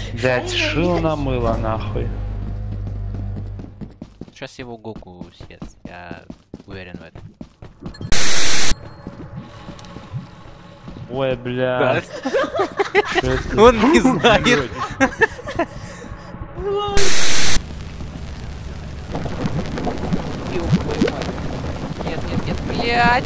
Блять, шил намыло нахуй. Сейчас его Гоку съест, я уверен в этом. Ой, бля. Он не знает. Нет, нет, нет, блядь!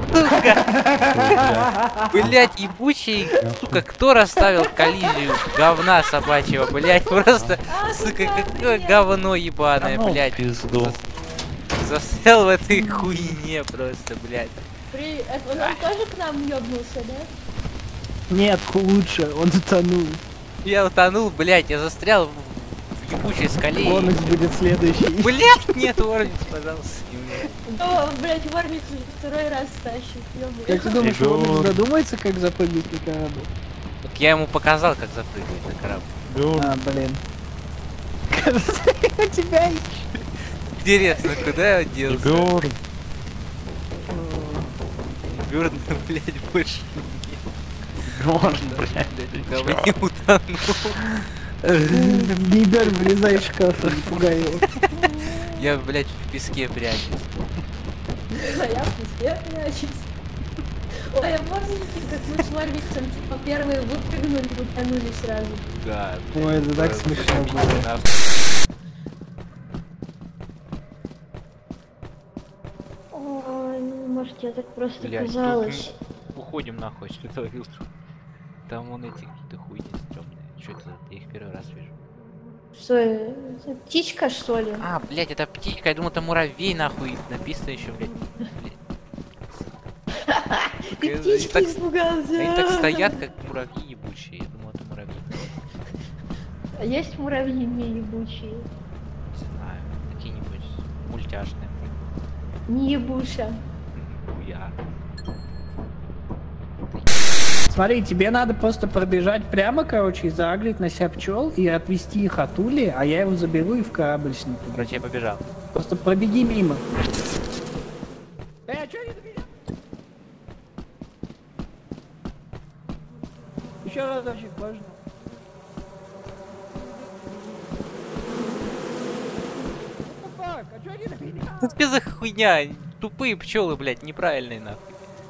Сука! Блядь, ебучий, сука, кто расставил коллизию говна собачьего, блядь, просто, сука, какое говно ебаное, блядь. Пизду. Застрял в этой хуйне просто, блядь. Он тоже к нам ёбнулся, да? Нет, лучше, он утонул. Я утонул, блядь, я застрял в ебучей скале. Лонекс будет следующий. Блядь, нет, Орнис, пожалуйста, не умею. О, блядь, Варник второй раз тащит. Как ты думаешь, Егор. Лонекс додумается, как запрыгнуть на корабль? Так я ему показал, как запрыгнуть на корабль. А, блин. Кажется, я тебя ищу. Интересно, куда я делся? Бёрн. Бёрн, блядь, больше Бёрн, блядь. никого не утонул. Не Бёрн, влезай в шкаф, не пугай его. Я, блядь, в песке прячусь. А я в песке прячусь. Ой, а помните, как мы с Варвиксом типа первые выпрыгнули, утонули сразу? Да. Ой, это так смешно было. Ой, ну, может, я так просто Блядь, казалось. уходим нахуй, что это фильтр. Там вон эти какие-то хуйни стрёмные. Что это? Я их первый раз вижу. Что, это птичка, что ли? А, блядь, это птичка, я думал, это муравей, нахуй. Написано еще, блядь. Ты Они птички так- испугался. Они так стоят, как муравьи ебучие. Я думал, это муравьи. А есть муравьи не ебучие? Не знаю, какие-нибудь мультяшные. Не ебуша. Хуя. Смотри, тебе надо просто пробежать прямо, короче, и заагрить на себя пчел и отвести их от ули, а я его заберу и в корабль с ним. Короче, я побежал. Просто пробеги мимо. А чё не добежал? Еще разочек, важно. А чё не добежал? Что за хуйня? Тупые пчелы, блядь, неправильные нахуй.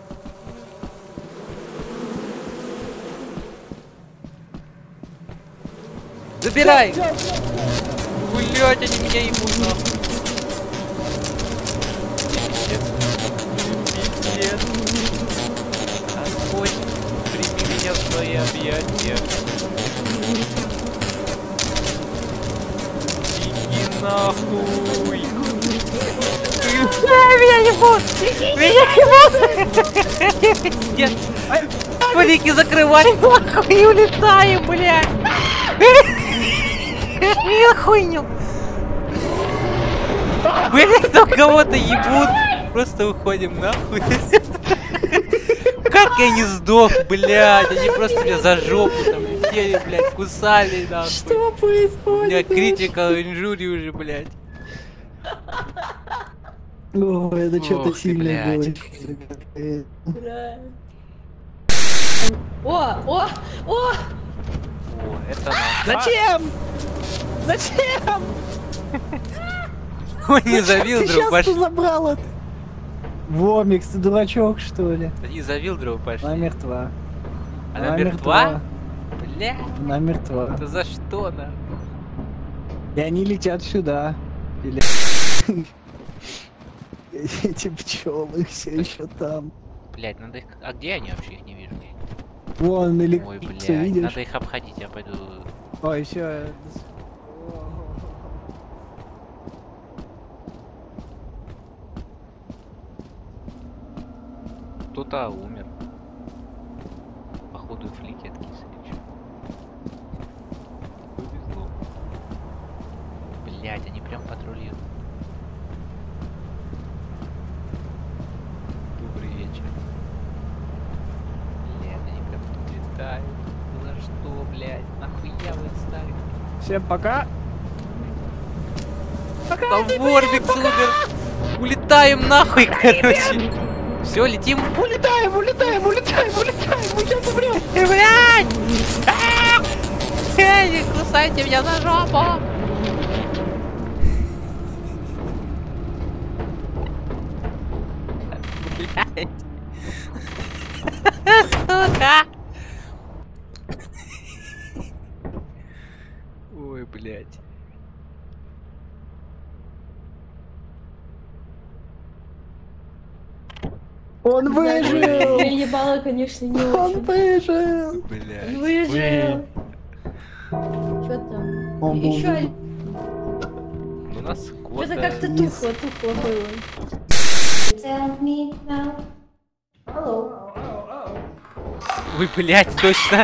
Забирай! Блять, они меня ебут нахуй. Пиздец. Господь, прими меня в свои объятия. Иди нахуй. Меня ебут! Меня ебут! Пиздец. Блики закрывай нахуй и улетаю, блядь! Я хуйню! Блять, там кого-то ебут! Просто уходим нахуй! Как я не сдох, блядь! Они просто меня за жопу там летели, блядь, кусали нахуй! Что происходит? У меня критикал инжури уже, блядь! О, это что-то Ох ты, сильное было. блядь. О! О, это нам. Зачем? Зачем? Он не завил Ты друг сейчас пошли. забрал это? Вомикс, ты дурачок, что ли? Не завил друг пошли. Она мертва. Она мертва? Бля, Она мертва. это за что на? И они летят сюда. Или... Эти пчелы все еще там. Блять, надо их. А где они вообще? Их не вижу. Вон, или Ой, блядь, видишь? надо их обходить, я пойду. Ой, все. Кто-то умер. Походу флики откисли. Повезло. Блять, они прям патрулируют. Добрый вечер. Блять, они прям тут летают. За что, блять? Нахуя вы стали? Всем пока. Там Ворбикс умер! Улетаем нахуй, короче! Все, летим! Улетаем, улетаем, улетаем, улетаем! Мы сейчас умрем! Блядь! Бросайте меня на жопу! Блять. Сука! Ой, блять. Он выжил! Я ебала, конечно, не Он очень. выжил! Блять. Выжил. Чё там? Он был Еще жив. У нас что-то кота. как-то тухло было. Tell me now. Алло. Ой, блять, точно.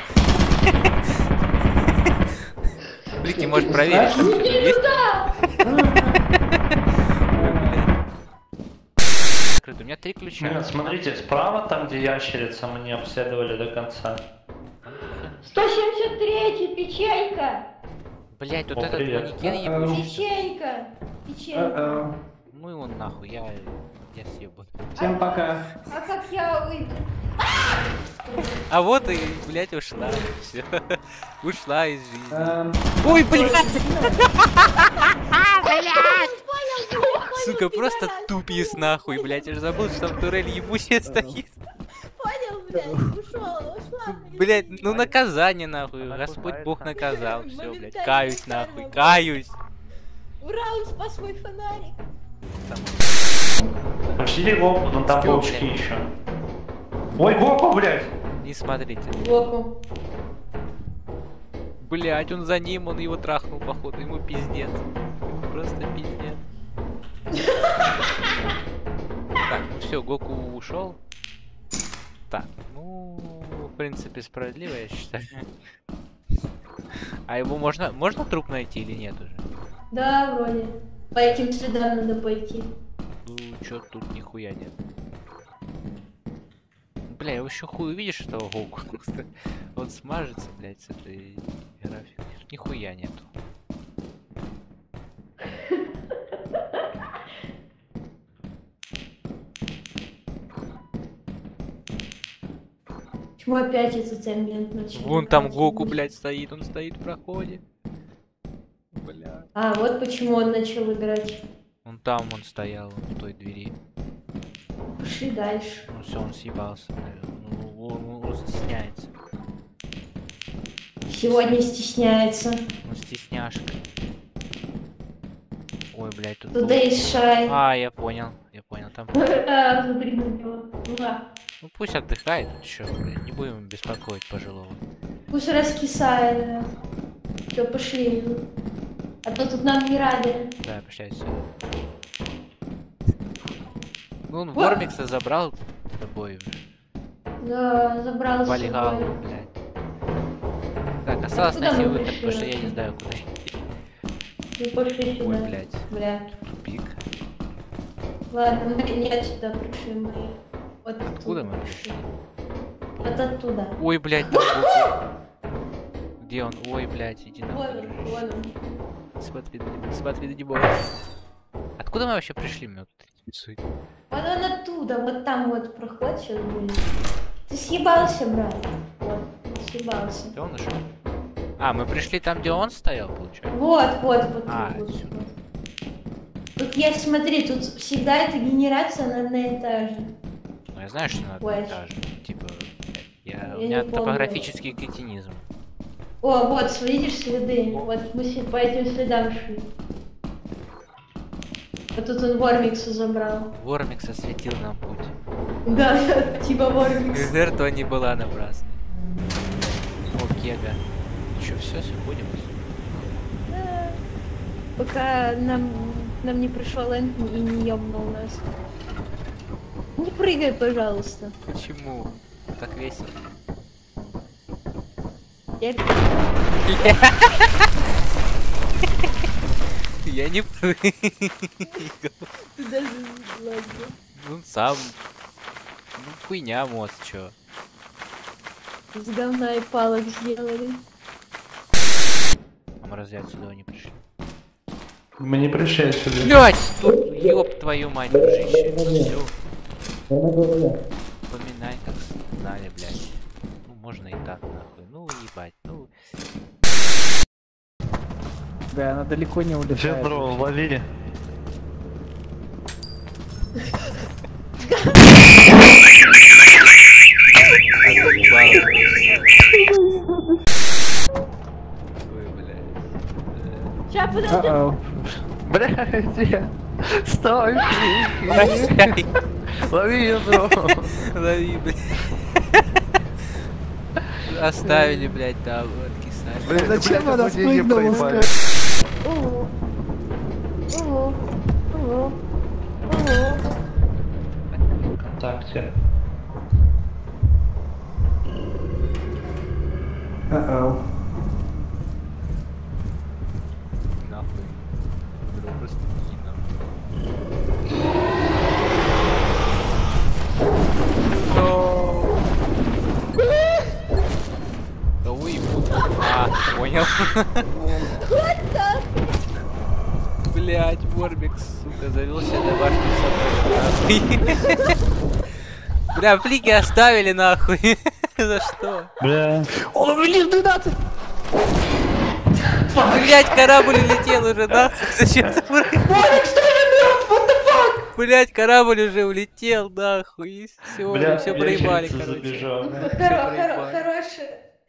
Блики, может проверить, там что-то есть? Открыто. У меня 3 ключа. Нет, смотрите, справа, там где ящерица, мы не обследовали до конца. 173-й, печенька. Блять, вот О, этот привет. манекен ебучий. Печенька. Печенька. Ну его нахуй, я съебу. Всем пока. А как я выйду? А вот и, блять, ушла. Все. Ушла из жизни. Ой, блядь! Сука, просто тупис нахуй, блядь. Я же забыл, что там турель ебучая стоит. Понял, блядь, ушла. Блядь, ну наказание нахуй. Господь Бог наказал. Все, блядь. Каюсь нахуй, каюсь. Ура, он спас мой фонарик. Пошли Гоку, но там Чё, паучки блядь? еще. Ой, Гоку, блядь! Не смотрите. Гоку. Блядь, он за ним, он его трахнул, походу. Ему пиздец. Просто пиздец. Так, ну все, Гоку ушел. Так, ну, в принципе, справедливо, я считаю. А его можно труп найти или нет уже? Да, вроде. По этим следам надо пойти. Ну, чё тут нихуя нет. Бля, его еще хуй увидишь этого Гоку. Он смажется, блядь, с этой графикой. Тут нихуя нету. Почему опять этот амбиент начал? Вон там Гоку, блядь, стоит. Он стоит в проходе. Бля. А, вот почему он начал играть. Вон там он стоял, вон в той двери. Пошли дальше. Ну все, он съебался, наверное. Ну, он стесняется. Сегодня стесняется. Он стесняшка. Ой, блядь, тут... Туда и шай. А, я понял, там... А, смотри на него. Ура. Ну пусть отдыхает, чё, блядь, не будем беспокоить пожилого. Пусть раскисает. Да. Все, пошли. А то тут нам не рады. Да, пошли отсюда. Ну, он Вормикса забрал с собой уже. Да, забрал с Полегал, собой. блядь. Так, осталось Куда найти мы выход, пришли потому что я не вообще? знаю, куда идти. Мы пошли сюда. Ой, блядь, Бля. тупик. Ладно, мы не отсюда пришли, мы вот Откуда оттуда мы пришли? Вот оттуда. Ой, блядь, там Гоку. Где он? Ой, блядь, иди Вон нахуй. он, дружище. вон он. Смотри на него. Откуда мы вообще пришли? Меня вот интересует. Вот он оттуда, вот там вот проход сейчас будет. Ты съебался, брат. Вот, съебался. Где он нашел? А, мы пришли там, где он стоял, получается? Вот А, тут. Вот. сюда. Тут есть, смотри, тут всегда эта генерация на одноэтаже. Ну, я знаю, что на Ой. одном этаже. Типа, у не меня помню. топографический кретинизм. О, вот, видишь следы. Вот мы по этим следам шли. Вот тут он Вормикса забрал. Вормикс осветил нам путь. Да, типа Вормикс. Жертва не была напрасной. О, Кега. Че, все, будем? Да. Пока нам не пришел Энтони и не ёбнул нас. Не прыгай, пожалуйста. Почему? Так весело. Я Я не прыгал. Ты даже ладно. Ну, сам. Ну, хуйня, мост, чё. Из говна и палок сделали. А мы разве отсюда не пришли? Мы не пришли сюда. Блять! Тут, ёб твою мать, дружище. Всё. Вспоминай, как знали, блядь. Ну, можно и так, нахуй. Ну, ебать, ну... тебя, она далеко не улетает. Ведро, лови. Ща, подожди. Uh-oh. Блядь, стой! Прощай. Лови ведро! Лови, блядь. Оставили, блядь, да, откисать. Блядь, Зачем она ему деньги спрыгнула? проебали. Ого. Ого. Ого. Ого. ВКонтакте. Uh-oh. Нахуй. Бля, просто не нахуй. Кого ебут? А, понял. Блять, Ворбикс, сука, завелся домашний собой. Бля, флики оставили нахуй. За что? Бля. О, блин, 12! Блять, корабль улетел уже нахуй. Зачем ты Блять, корабль уже улетел нахуй. Все, Бля, все проебали, ящерица короче. забежала. Хороший.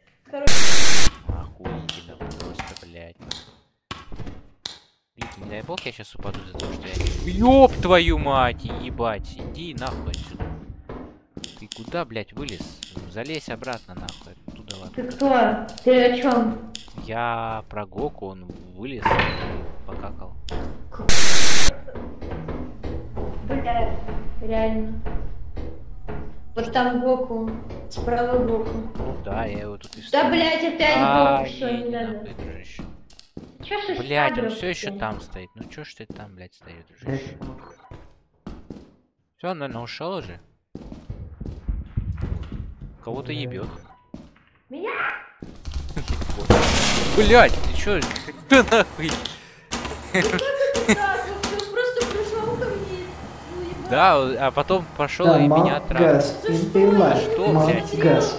Охуенно просто, блять. Блин, не дай бог, я сейчас упаду за то, что я... Ёб твою мать, ебать, иди нахуй отсюда. Ты куда, блять, вылез? Залезь обратно нахуй, оттуда ладно. Ты кто? Ты о чем? Я про Гоку, он вылез и покакал. Бля, реально. Вот там Гоку. Справа Гоку. Ну да, я его тут и Да, встал. блять, опять А, Гоку, все, не иди надо. нахуй, дружище. Чё ж ты Блять, он кадров все еще вообще? там стоит. Ну чё ж ты там, блять, стоит, дружище? Все, он, наверное, ушел уже. Кого-то ебет. Меня? Блять, ты чё? Ты нахуй? Да, ты просто пришел ко мне. Ну, ебать. Да, а потом пошел и меня трахал. Что, блядь?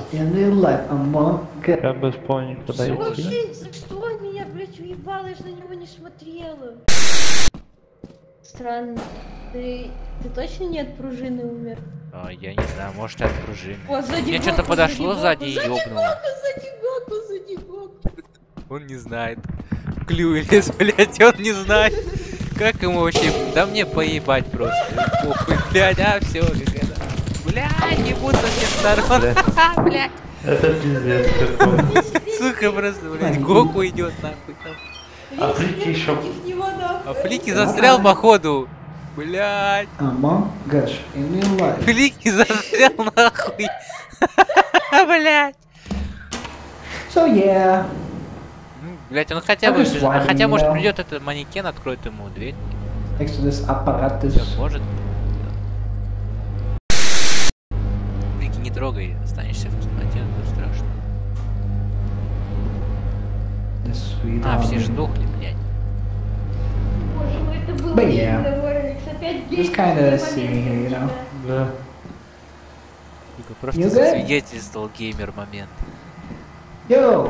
Я без пони подойти. Вообще, за что он меня, блядь, уебал? Я ж на него не смотрела. Странно. Ты точно не от пружины умер? А, я не знаю, может от пружины. О, сзади Мне что-то Гоку, подошло сзади и Гоку. ёбнуло. Сзади Гоку. Он не знает. Клювелес, блядь, он не знает. Как ему вообще? Да мне поебать просто. Похуй, блядь, а все, какая-то. Блядь, ебут со всех сторон. Блядь. Это пиздец какой. Сука, просто, блядь, Гоку идет нахуй там. А Флики еще... Против него, нахуй. А Флики застрял походу. Блядь. Among Us in real life. Флики застрял нахуй. Блядь. So yeah. Ну, блядь, он хотя бы... just wondering, Хотя, может, you know. придет этот манекен, откроет ему дверь. Next to this apparatus. Всё, может. Флики, не трогай, останешься в темноте, это страшно. The sweet А, все harmony. ждохли, блядь. Боже мой, это было But yeah. Ворвикс. Опять Just kinda sitting here, you know. Да. Флика просто You good? засвидетельствовал геймер момент. Yo.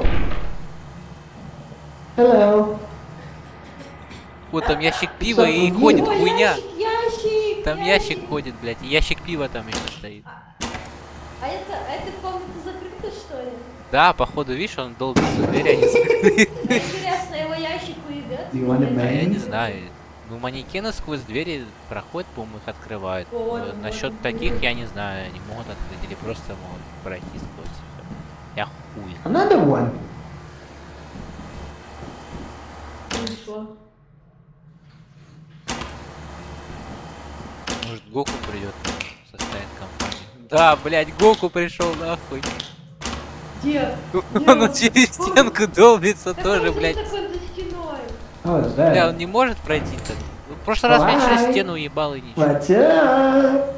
Hello. Вот там ящик пива и ходит Ой, хуйня. ящик. Там ящик ходит, блядь, и ящик пива там еще стоит. А это комната закрыта, что ли? Да, походу, видишь, он долбится в дверь, они закрыты. Интересно, его ящик уебет? Do you want a А я man? не знаю. Ну, манекены сквозь двери проходят, по-моему, их открывают. Вот, Насчет вот. таких, я не знаю, они могут открыть или просто могут пройти сквозь. Всё. Я хуй. Another one. Ну что? Может, Гоку придет, составит компанию. Да, блядь, Гоку пришел нахуй. Где? Он через стенку долбится Так тоже, он же блядь. такой за стеной. Oh, is Бля, that? он не может пройти так. Ну, в прошлый раз меня через Why? стену уебал и ничего. What's up?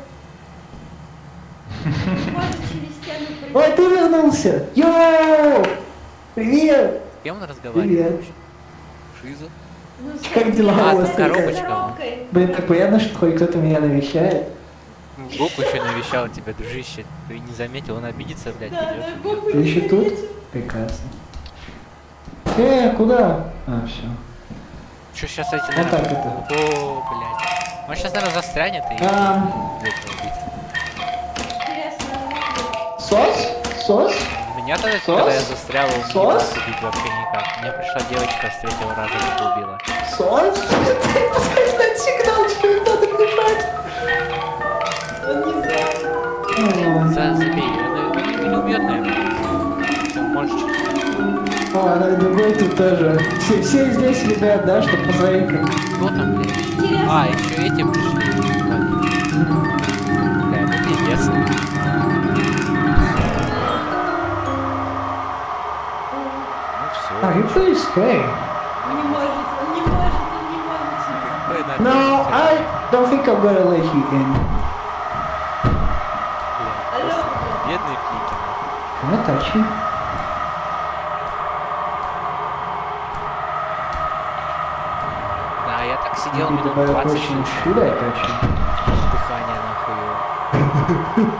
Может через стену пройти. Ой, ты вернулся! Йоу! Привет! С кем он разговаривает Привет. вообще? Шиза? Ну, Как дела А, у вас? тут только? коробочка. коробкой. Блин, так приятно, что хоть кто-то меня навещает. Ну, Гоку еще навещал тебя, дружище. Ты не заметил, он обидится, блядь, Да, идёт. да, Гоку Ты еще тут? Прекрасно. Куда? А, все. Что сейчас эти, Вот наверное... так это. О, блядь. Он сейчас, наверное, застрянет и... будет убить. Интересно. Сос? Сос? Меня тогда, Сос? когда я застрял, он не Сос? мог убить вообще никак. Меня пришла девочка с третьего раза и убила. Сос? Ты пускай дать сигнал, тебе надо бежать. Он не знает. Забей, он не убьет, наверное. Все, можешь чуть-чуть. Ладно, другой тут тоже. Все здесь, ребят, да, чтобы посмотреть, как... Кто там, блядь? Интересно. А, еще эти пришли. Бля, ну пиздец. Ну Are you все. please stay? Он не может, он не может, он не может. No, I don't think I'm gonna let you in. Алло. Бедный Флики. Can I touch you? Да, я так сидел Maybe минут the better 20 question, слушал. should I touch you? Дыхание нахуй.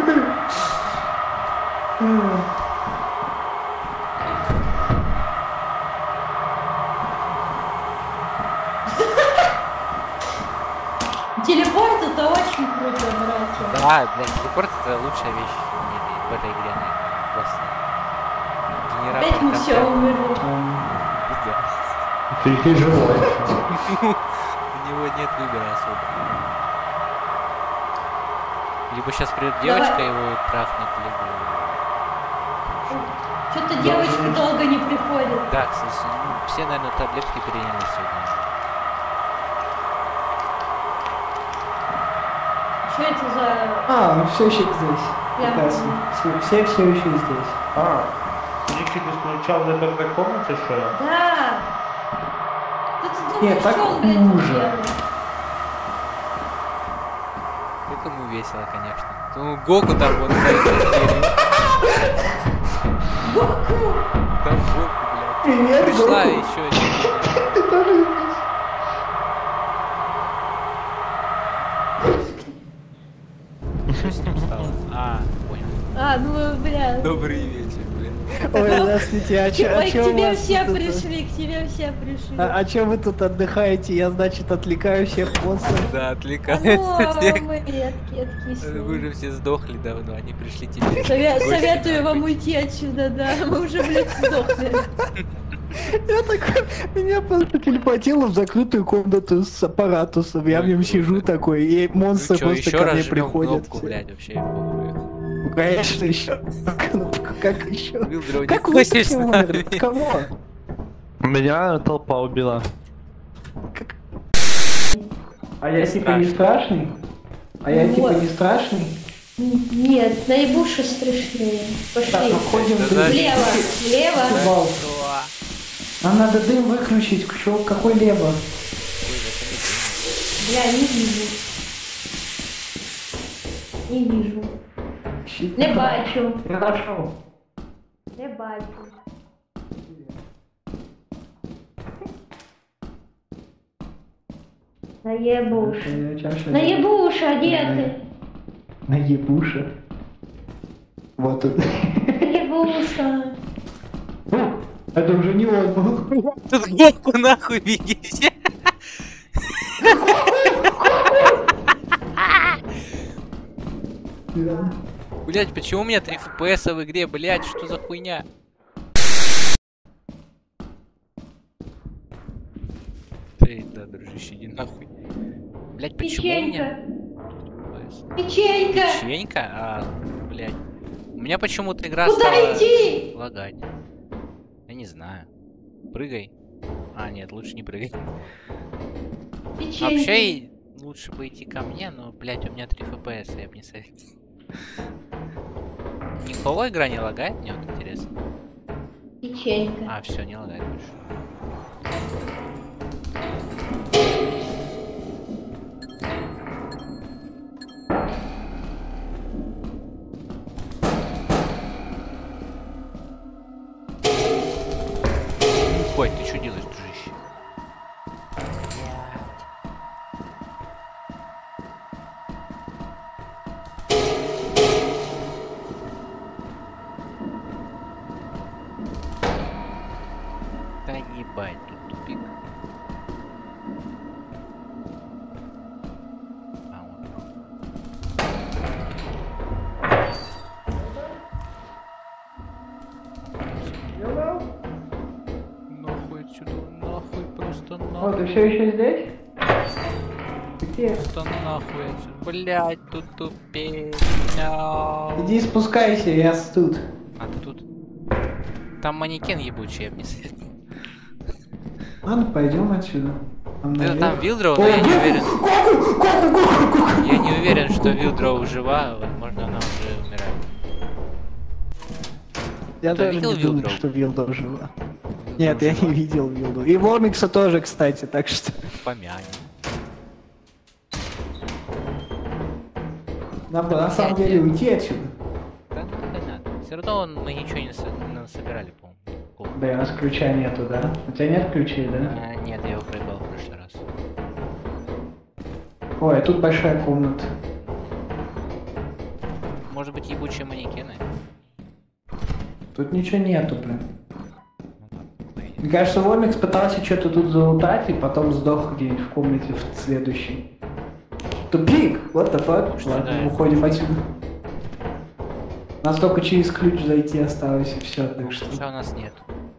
Телепорт это очень круто, братья. Да, блядь, телепорт это лучшая вещь в этой игре, наверное. Просто. Генератор Опять мы прям все прям умерли. пиздец. Ты живой. У него нет выбора особо. Либо сейчас придет девочка, его трахнет, либо... Что-то девочки долго не приходят. Да, кстати, ну, все, наверное, таблетки приняли сегодня. Что это за... А, все еще здесь. Я Прекрасно. Все еще здесь. А, Ники, ты включал в этой комнате, что ли? Да. Да ты думаешь, Нет, так что он, блядь, хуже. делает? Это ему весело, конечно. Ну, Гоку там вот стоит за дверью. Гоку! Там Гоку, блядь. Привет, Пришла Гоку. еще один. Ты тоже здесь? Что с ним стало? А, понял. А, ну, бля. Добрый вечер, блин. Ой, здравствуйте, а чё Ой, к у тебе вас все тут, пришли, к тебе все пришли. А чё вы тут отдыхаете? Я, значит, отвлекаю всех монстров. Да, Ну, отвлекается всех. мы редкие, Вы же все сдохли давно, они пришли тебе. Советую вам уйти отсюда, да. Мы уже, блядь, сдохли. Я такой, меня просто телепортило в закрытую комнату с аппаратусом. Я в нем сижу такой, и монстры Ну чё, просто еще ко раз мне жмем приходят. кнопку, блядь, вообще похуй. Ну, конечно, еще. Кнопку, как еще? Вилдроу, не Как вы хочешь все с умерли? нами? Кого? Меня толпа убила. А я типа не страшный? А я типа не страшный? Нет, наибуше страшнее. Так, Пошли. ну ходим Это дым. да. Влево, влево. Бал. Нам надо дым выключить. Какой лево? Бля, не вижу. Не вижу. Не бачу. Хорошо. Не бачу. Наебуша. Наебуша, где ты? Наебуша. Вот тут. Наебуша. Это уже не он был. Тут Гоку нахуй видите? Блять, почему у меня 3 FPS в игре, блять, что за хуйня? Да, дружище, иди нахуй. Блять, почему у меня... Печенька. Печенька? А, блять. У меня почему-то игра Куда стала идти? лагать. Я не знаю. Прыгай. А, нет, лучше не прыгай. Печенька. Вообще, лучше бы идти ко мне, но, блять, у меня 3 FPS, я бы не советовал. Никого игра не лагает, мне вот интересно. Печенька. А, все, не лагает больше. Ой, ты что делаешь, дружище? Да ебать, тут тупик. Что Вот, ты нахуй? все еще здесь? Где? Что нахуй? Блять, тут тупее. Иди спускайся, я тут. А ты тут? Там манекен ебучий, я бы не советовал. Ладно, пойдем отсюда. Там Это наверх. там Вилдроу, но я не уверен. Я не уверен, что Вилдроу жива, возможно, она уже умирает. Я Ты тоже видел не думаю, Вилдроу? что Вилдроу жива. Вилдроу Нет, я жива? не видел Вилдроу. И Вормикса тоже, кстати, так что... Помянем. Нам бы на самом деле уйти отсюда. Да ну понятно. Все равно мы ничего не собирали, по-моему. Да, у нас ключа нету, да? У тебя нет ключей, да? Нет, я его проебал в прошлый раз. Ой, а тут большая комната. Может быть, ебучие манекены? Тут ничего нету, блин. Мне кажется, Вормикс пытался что-то тут залутать и потом сдох где-нибудь в комнате в следующей. Тупик! What the fuck? Что Ладно, да? уходим отсюда. Нас только через ключ зайти осталось и все, так что... Что у нас нет?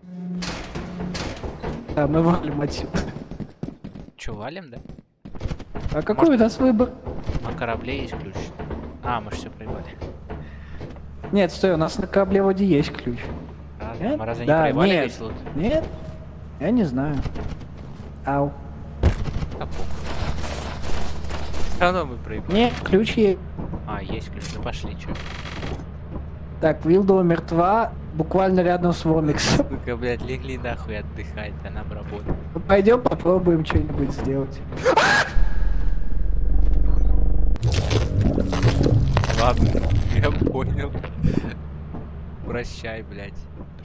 Да, мы валим отсюда. Че, валим, да? А какой у нас выбор? На корабле есть ключ. А, мы же все проебали. Нет, стой, у нас на корабле вроде есть ключ. Правда? Нет? Мы разве не Да, проебали нет. весь лут? Нет? Я не знаю. Ау. А похуй. Все равно мы проебали. Нет, ключ есть. А, есть ключ, ну пошли, чё. Так, Вилдоу мертва, буквально рядом с Вормиксом. Сука, блядь, легли нахуй отдыхать, а нам работать. Ну, пойдем попробуем что-нибудь сделать. Ладно, я понял. Прощай, блядь.